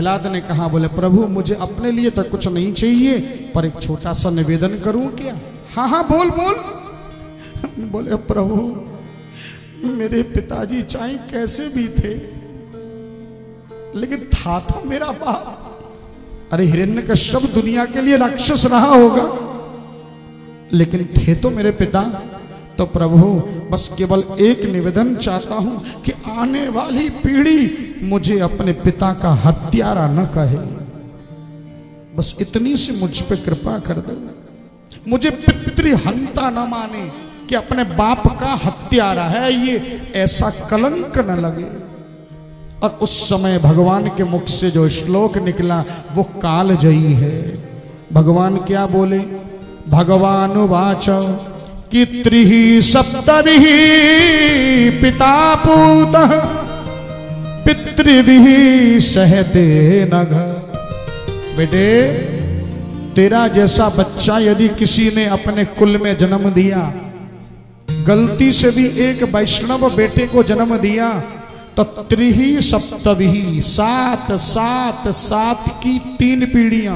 प्रहलाद ने कहा, बोले प्रभु मुझे अपने लिए तो कुछ नहीं चाहिए, पर एक छोटा सा निवेदन करूं क्या? हाँ हाँ बोल बोल। बोले प्रभु मेरे पिताजी चाहे कैसे भी थे, लेकिन था तो मेरा बाप। अरे हिरण्यकश्यप दुनिया के लिए राक्षस रहा होगा, लेकिन थे तो मेरे पिता। तो प्रभु बस केवल एक निवेदन चाहता हूं कि आने वाली पीढ़ी मुझे अपने पिता का हत्यारा न कहे, बस इतनी सी मुझ पे कृपा कर दो। मुझे पितृहंता न माने कि अपने बाप का हत्यारा है, ये ऐसा कलंक न लगे। और उस समय भगवान के मुख से जो श्लोक निकला वो कालजयी है। भगवान क्या बोले? भगवान वाच कि त्रिहि सप्तभिः पिता पूतः पितृभिः सहते नघ। बेटे तेरा जैसा बच्चा यदि किसी ने अपने कुल में जन्म दिया, गलती से भी एक वैष्णव बेटे को जन्म दिया, तो त्रिहि सप्तभिः सात सात सात की 3 पीढ़ियां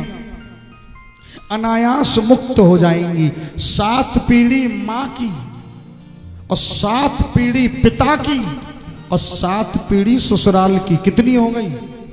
अनायास मुक्त हो जाएंगी। 7 पीढ़ी मां की और 7 पीढ़ी पिता की और 7 पीढ़ी ससुराल की। कितनी हो गई?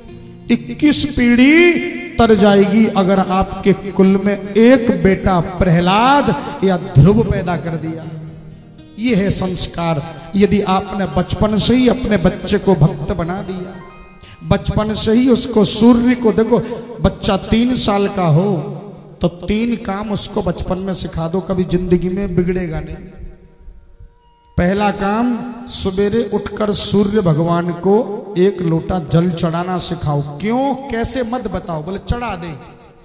21 पीढ़ी तर जाएगी अगर आपके कुल में एक बेटा प्रहलाद या ध्रुव पैदा कर दिया। ये है संस्कार। यदि आपने बचपन से ही अपने बच्चे को भक्त बना दिया, बचपन से ही उसको सूर्य को, देखो बच्चा 3 साल का हो तो 3 काम उसको बचपन में सिखा दो, कभी जिंदगी में बिगड़ेगा नहीं। पहला काम, सवेरे उठकर सूर्य भगवान को 1 लोटा जल चढ़ाना सिखाओ। क्यों कैसे मत बताओ, बोले चढ़ा दे।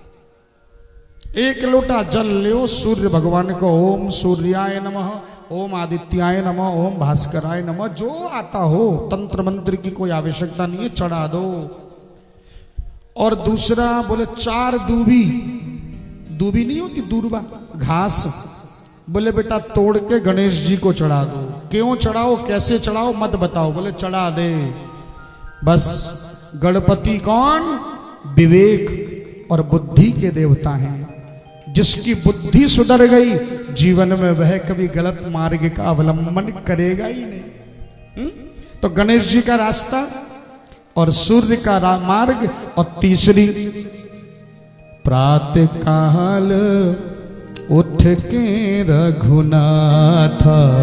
1 लोटा जल लो, सूर्य भगवान को ओम सूर्याय नमः, ओम आदित्याय नमः, ओम भास्कराय नमः, जो आता हो, तंत्र मंत्र की कोई आवश्यकता नहीं है, चढ़ा दो। और दूसरा बोले 4 दूबी, दूबी नहीं होती दूरबा, घास, बोले बेटा तोड़ के गणेश जी को चढ़ा दो। क्यों चढ़ाओ कैसे चढ़ाओ मत बताओ, बोले चढ़ा दे। बस गणपति कौन? विवेक और बुद्धि के देवता हैं। जिसकी बुद्धि सुधर गई जीवन में वह कभी गलत मार्ग का अवलंबन करेगा ही नहीं। तो गणेश जी का रास्ता और सूर्य का मार्ग। और तीसरी, प्रातः काल उठ के रघुनाथ,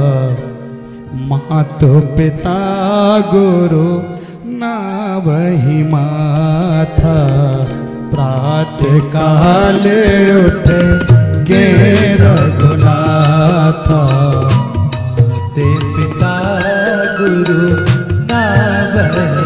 मातो पिता गुरु नावहि माथा। प्रातः काल उठ के रघुनाथ, ते पिता गुरु नावहि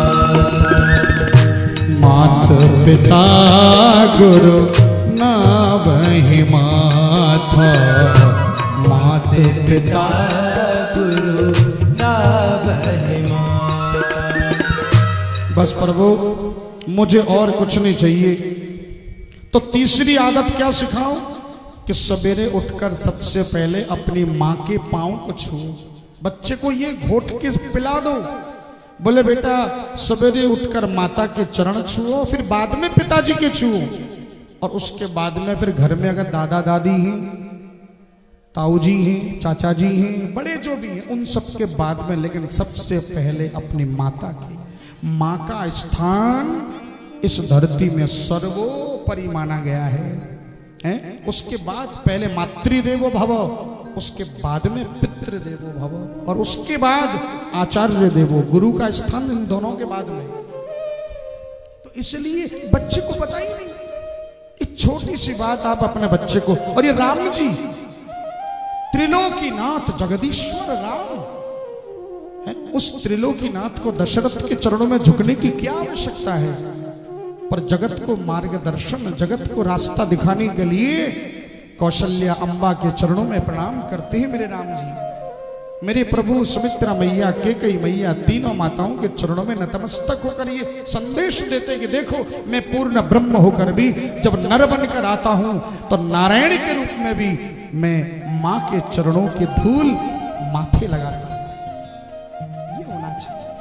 माता। पिता गुरु नावहि माथा, मात पिता गुरु नावहि माता। बस प्रभु मुझे और कुछ नहीं चाहिए। तो तीसरी आदत क्या सिखाऊं कि सवेरे उठकर सबसे पहले अपनी मां के पांव को छूओ। बच्चे को ये घोट के पिला दो। बोले बेटा सवेरे उठकर माता के चरण छुओ, फिर बाद में पिताजी के छुओ, और उसके बाद में फिर घर में अगर दादा दादी हैं, ताऊ जी हैं, चाचा जी हैं, बड़े जो भी हैं, उन सब के बाद में, लेकिन सबसे पहले अपनी माता की। माँ का स्थान इस धरती में सर्वोपरि माना गया है? उसके बाद पहले मातृदेवो भव, उसके बाद में पितृदेवो भव, और उसके बाद आचार्य देवो, गुरु का स्थान इन दोनों के बाद में। तो इसलिए बच्चे को पता ही नहीं। एक छोटी सी बात आप अपने बच्चे को, और ये राम जी त्रिलोकीनाथ जगदीश्वर राम है, उस त्रिलोकीनाथ को दशरथ के चरणों में झुकने की क्या आवश्यकता है? पर जगत को मार्गदर्शन, जगत को रास्ता दिखाने के लिए कौशल्या अम्बा के चरणों में प्रणाम करते हैं मेरे राम जी। मेरे प्रभु सुमित्रा मैया, कैकेयी मैया, तीनों माताओं के चरणों में नतमस्तक होकर ये संदेश देते कि देखो मैं पूर्ण ब्रह्म होकर भी जब नर बनकर आता हूं तो नारायण के रूप में भी मैं मां के चरणों की धूल माथे लगाता हूं। ये होना चाहिए।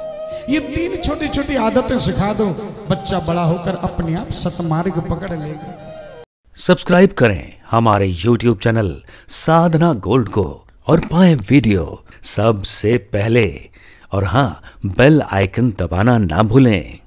ये 3 छोटी छोटी आदतें सिखा दो, बच्चा बड़ा होकर अपने आप सतमार्ग पकड़ लेगा। सब्सक्राइब करें हमारे YouTube चैनल साधना गोल्ड को और पाएं वीडियो सबसे पहले। और हाँ, बेल आइकन दबाना ना भूलें।